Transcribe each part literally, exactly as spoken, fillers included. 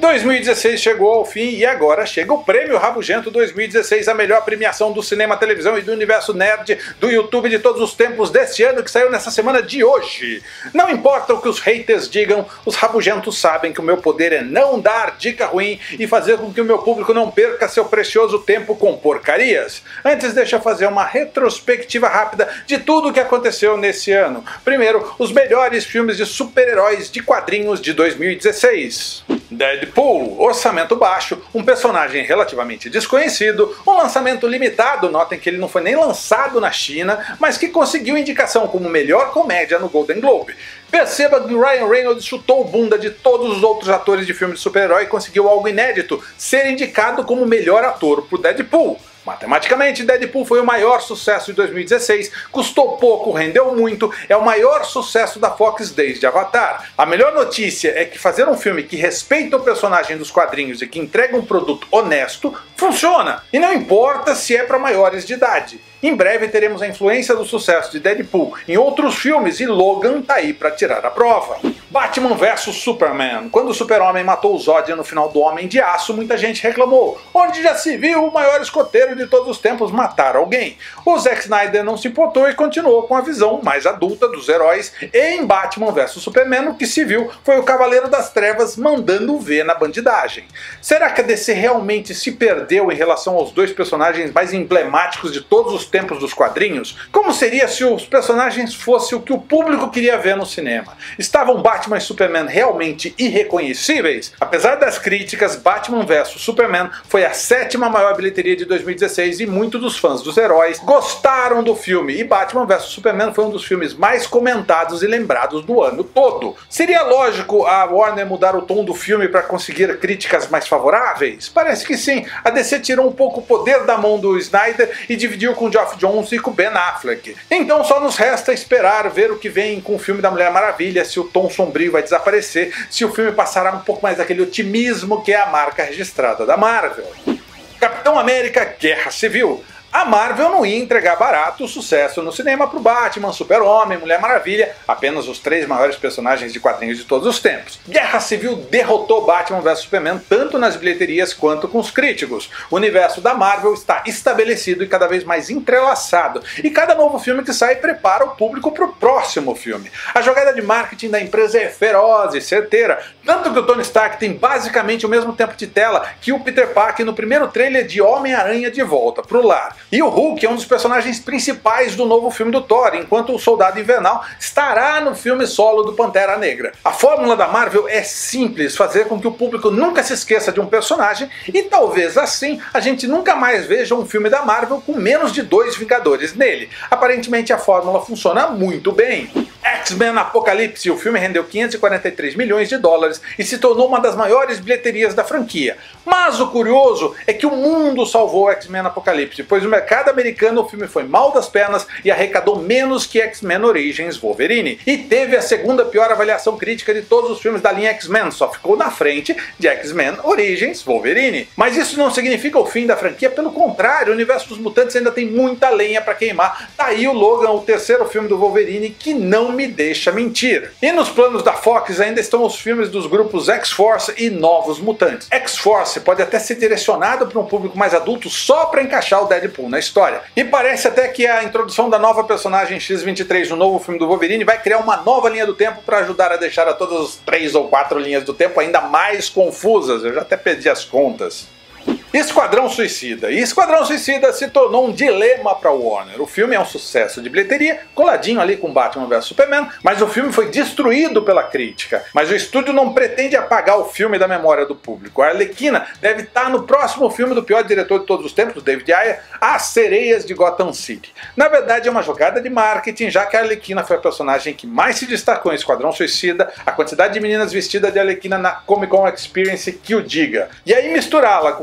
dois mil e dezesseis chegou ao fim e agora chega o Prêmio Rabugento dois mil e dezesseis, a melhor premiação do cinema, televisão e do universo nerd do YouTube de todos os tempos deste ano, que saiu nessa semana de hoje. Não importa o que os haters digam, os rabugentos sabem que o meu poder é não dar dica ruim e fazer com que o meu público não perca seu precioso tempo com porcarias. Antes, deixa eu fazer uma retrospectiva rápida de tudo o que aconteceu nesse ano. Primeiro, os melhores filmes de super-heróis de quadrinhos de dois mil e dezesseis. Deadpool, orçamento baixo, um personagem relativamente desconhecido, um lançamento limitado, notem que ele não foi nem lançado na China, mas que conseguiu indicação como melhor comédia no Golden Globe. Perceba que Ryan Reynolds chutou bunda de todos os outros atores de filme de super-herói e conseguiu algo inédito, ser indicado como melhor ator por Deadpool. Matematicamente, Deadpool foi o maior sucesso de dois mil e dezesseis, custou pouco, rendeu muito, é o maior sucesso da Fox desde Avatar. A melhor notícia é que fazer um filme que respeita o personagem dos quadrinhos e que entrega um produto honesto, funciona. E não importa se é para maiores de idade. Em breve teremos a influência do sucesso de Deadpool em outros filmes e Logan tá aí para tirar a prova. Batman versus Superman. Quando o Super-Homem matou o Zod no final do Homem de Aço, muita gente reclamou. Onde já se viu o maior escoteiro de todos os tempos matar alguém? O Zack Snyder não se importou e continuou com a visão mais adulta dos heróis, e em Batman versus Superman o que se viu foi o Cavaleiro das Trevas mandando ver na bandidagem. Será que a D C realmente se perdeu em relação aos dois personagens mais emblemáticos de todos os tempos dos quadrinhos? Como seria se os personagens fossem o que o público queria ver no cinema? Estavam Batman e Superman realmente irreconhecíveis? Apesar das críticas, Batman versus Superman foi a sétima maior bilheteria de dois mil e dezesseis e muitos dos fãs dos heróis gostaram do filme, e Batman versus Superman foi um dos filmes mais comentados e lembrados do ano todo. Seria lógico a Warner mudar o tom do filme para conseguir críticas mais favoráveis? Parece que sim. A D C tirou um pouco o poder da mão do Snyder e dividiu com Geoff Johns e com Ben Affleck. Então só nos resta esperar ver o que vem com o filme da Mulher Maravilha, se o tom sombrio vai desaparecer, se o filme passará um pouco mais daquele otimismo que é a marca registrada da Marvel. Capitão América Guerra Civil. A Marvel não ia entregar barato o sucesso no cinema pro Batman, Super-Homem, Mulher Maravilha, apenas os três maiores personagens de quadrinhos de todos os tempos. Guerra Civil derrotou Batman versus Superman tanto nas bilheterias quanto com os críticos. O universo da Marvel está estabelecido e cada vez mais entrelaçado, e cada novo filme que sai prepara o público pro próximo filme. A jogada de marketing da empresa é feroz e certeira, tanto que o Tony Stark tem basicamente o mesmo tempo de tela que o Peter Parker no primeiro trailer de Homem-Aranha de Volta pro Lar. E o Hulk é um dos personagens principais do novo filme do Thor, enquanto o Soldado Invernal estará no filme solo do Pantera Negra. A fórmula da Marvel é simples, fazer com que o público nunca se esqueça de um personagem e talvez assim a gente nunca mais veja um filme da Marvel com menos de dois Vingadores nele. Aparentemente a fórmula funciona muito bem. X-Men Apocalipse, o filme rendeu quinhentos e quarenta e três milhões de dólares e se tornou uma das maiores bilheterias da franquia. Mas o curioso é que o mundo salvou X-Men Apocalipse, pois no mercado americano o filme foi mal das pernas e arrecadou menos que X-Men Origins Wolverine. E teve a segunda pior avaliação crítica de todos os filmes da linha X-Men, só ficou na frente de X-Men Origins Wolverine. Mas isso não significa o fim da franquia, pelo contrário, o universo dos mutantes ainda tem muita lenha para queimar. Tá aí o Logan, o terceiro filme do Wolverine, que não me deixa mentir. E nos planos da Fox ainda estão os filmes dos grupos X-Force e Novos Mutantes. X-Force pode até ser direcionado para um público mais adulto só para encaixar o Deadpool na história. E parece até que a introdução da nova personagem X vinte e três no novo filme do Wolverine vai criar uma nova linha do tempo para ajudar a deixar a todas as três ou quatro linhas do tempo ainda mais confusas. Eu já até perdi as contas. Esquadrão Suicida. E Esquadrão Suicida se tornou um dilema para Warner. O filme é um sucesso de bilheteria, coladinho ali com Batman versus Superman, mas o filme foi destruído pela crítica. Mas o estúdio não pretende apagar o filme da memória do público. A Arlequina deve estar no próximo filme do pior diretor de todos os tempos, David Ayer, As Sereias de Gotham City. Na verdade é uma jogada de marketing, já que a Arlequina foi a personagem que mais se destacou em Esquadrão Suicida, a quantidade de meninas vestidas de Arlequina na Comic Con Experience que o diga. E aí misturá-la com Mulher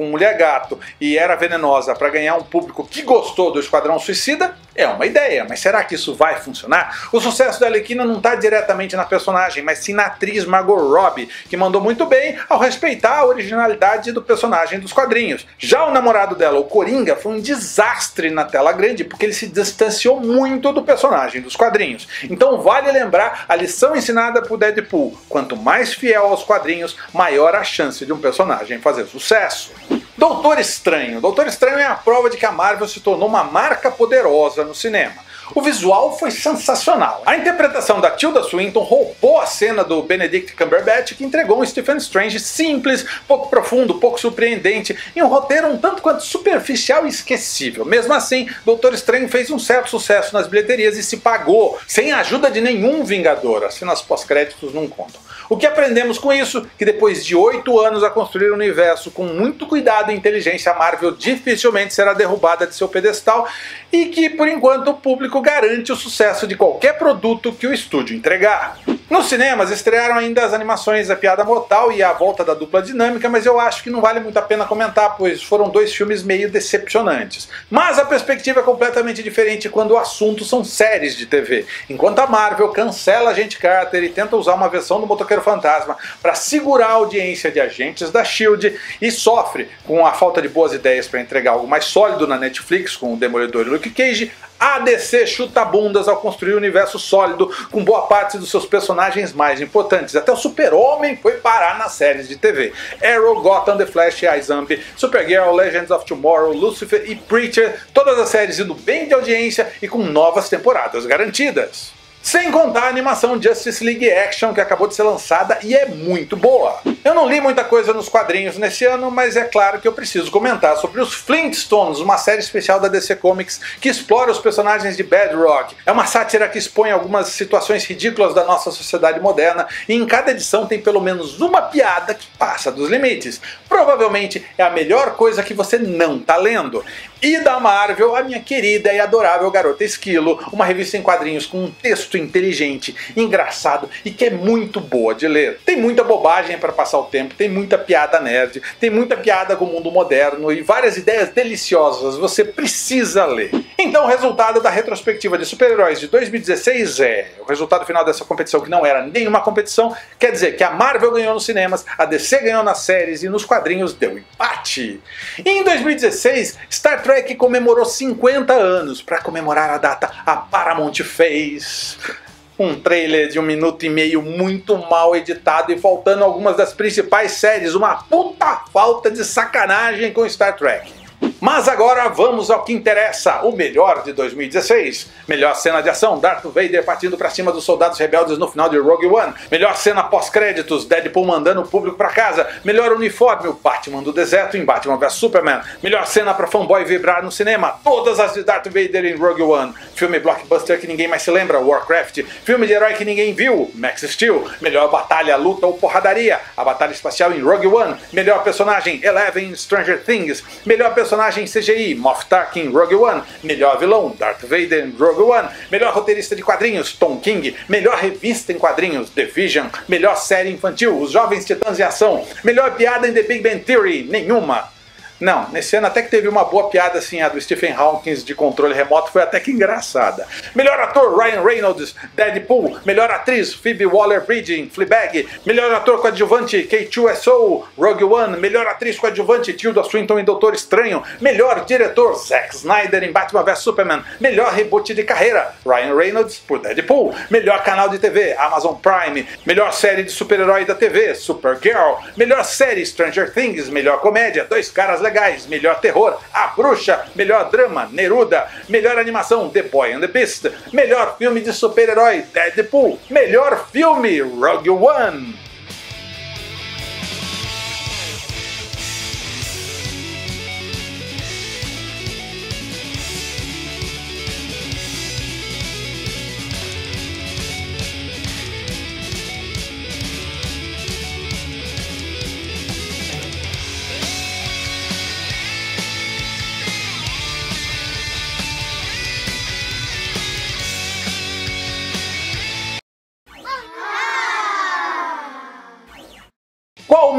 gato e era venenosa para ganhar um público que gostou do Esquadrão Suicida, é uma ideia, mas será que isso vai funcionar? O sucesso da Arlequina não está diretamente na personagem, mas sim na atriz Margot Robbie, que mandou muito bem ao respeitar a originalidade do personagem dos quadrinhos. Já o namorado dela, o Coringa, foi um desastre na tela grande, porque ele se distanciou muito do personagem dos quadrinhos. Então vale lembrar a lição ensinada por Deadpool: quanto mais fiel aos quadrinhos, maior a chance de um personagem fazer sucesso. Doutor Estranho. Doutor Estranho é a prova de que a Marvel se tornou uma marca poderosa no cinema. O visual foi sensacional. A interpretação da Tilda Swinton roubou a cena do Benedict Cumberbatch, que entregou um Stephen Strange simples, pouco profundo, pouco surpreendente, e um roteiro um tanto quanto superficial e esquecível. Mesmo assim, Doutor Estranho fez um certo sucesso nas bilheterias e se pagou, sem a ajuda de nenhum Vingador. As cenas pós-créditos não contam. O que aprendemos com isso? Que depois de oito anos a construir o universo com muito cuidado e inteligência, a Marvel dificilmente será derrubada de seu pedestal e que, por enquanto, o público garante o sucesso de qualquer produto que o estúdio entregar. Nos cinemas estrearam ainda as animações A Piada Mortal e A Volta da Dupla Dinâmica, mas eu acho que não vale muito a pena comentar, pois foram dois filmes meio decepcionantes. Mas a perspectiva é completamente diferente quando o assunto são séries de T V. Enquanto a Marvel cancela Agente Carter e tenta usar uma versão do Motoqueiro Fantasma para segurar a audiência de Agentes da Shield e sofre com a falta de boas ideias para entregar algo mais sólido na Netflix com o Demolidor e Luke Cage, a D C chuta bundas ao construir um universo sólido com boa parte dos seus personagens mais importantes. Até o Super-Homem foi parar nas séries de T V. Arrow, Gotham, The Flash, iZombie, Supergirl, Legends of Tomorrow, Lucifer e Preacher, todas as séries indo bem de audiência e com novas temporadas garantidas. Sem contar a animação Justice League Action, que acabou de ser lançada e é muito boa. Eu não li muita coisa nos quadrinhos nesse ano, mas é claro que eu preciso comentar sobre os Flintstones, uma série especial da D C Comics que explora os personagens de Bedrock. É uma sátira que expõe algumas situações ridículas da nossa sociedade moderna e em cada edição tem pelo menos uma piada que passa dos limites. Provavelmente é a melhor coisa que você não tá lendo. E da Marvel, a minha querida e adorável Garota Esquilo, uma revista em quadrinhos com um texto inteligente, engraçado e que é muito boa de ler. Tem muita bobagem para passar o tempo, tem muita piada nerd, tem muita piada com o mundo moderno e várias ideias deliciosas, você precisa ler. Então o resultado da retrospectiva de super-heróis de dois mil e dezesseis é... o resultado final dessa competição, que não era nenhuma competição, quer dizer que a Marvel ganhou nos cinemas, a D C ganhou nas séries e nos quadrinhos deu empate. E em dois mil e dezesseis, Star Trek comemorou cinquenta anos. Para comemorar a data, a Paramount fez um trailer de um minuto e meio muito mal editado e faltando algumas das principais séries. Uma puta falta de sacanagem com Star Trek. Mas agora vamos ao que interessa, o melhor de dois mil e dezesseis. Melhor cena de ação, Darth Vader partindo pra cima dos soldados rebeldes no final de Rogue One. Melhor cena pós-créditos, Deadpool mandando o público pra casa. Melhor uniforme, o Batman do deserto em Batman versus Superman. Melhor cena pra fanboy vibrar no cinema, todas as de Darth Vader em Rogue One. Filme blockbuster que ninguém mais se lembra, Warcraft. Filme de herói que ninguém viu, Max Steel. Melhor batalha, luta ou porradaria, a batalha espacial em Rogue One. Melhor personagem, Eleven em Stranger Things. Melhor personagem C G I, Moff Tarkin em Rogue One. Melhor vilão, Darth Vader em Rogue One. Melhor roteirista de quadrinhos, Tom King. Melhor revista em quadrinhos, The Vision. Melhor série infantil, Os Jovens Titãs em Ação. Melhor piada em The Big Bang Theory, nenhuma. Não, nesse ano até que teve uma boa piada assim, a do Stephen Hawking de controle remoto, foi até que engraçada. Melhor ator, Ryan Reynolds, Deadpool. Melhor atriz, Phoebe Waller-Bridge em Fleabag. Melhor ator coadjuvante, K dois S O, Rogue One. Melhor atriz coadjuvante, Tilda Swinton em Doutor Estranho. Melhor diretor, Zack Snyder em Batman versus Superman. Melhor reboot de carreira, Ryan Reynolds por Deadpool. Melhor canal de T V, Amazon Prime. Melhor série de super-herói da T V, Supergirl. Melhor série, Stranger Things. Melhor comédia, Dois Caras Legais. Melhor terror, A Bruxa. Melhor drama, Neruda. Melhor animação, The Boy and the Beast. Melhor filme de super-herói, Deadpool. Melhor filme, Rogue One.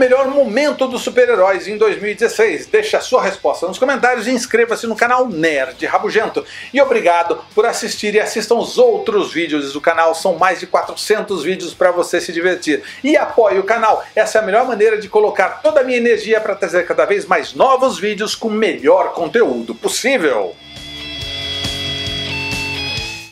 melhor momento dos super-heróis em dois mil e dezesseis? Deixe a sua resposta nos comentários e inscreva-se no canal Nerd Rabugento. E obrigado por assistir e assistam os outros vídeos do canal. São mais de quatrocentos vídeos para você se divertir. E apoie o canal. Essa é a melhor maneira de colocar toda a minha energia para trazer cada vez mais novos vídeos com o melhor conteúdo possível.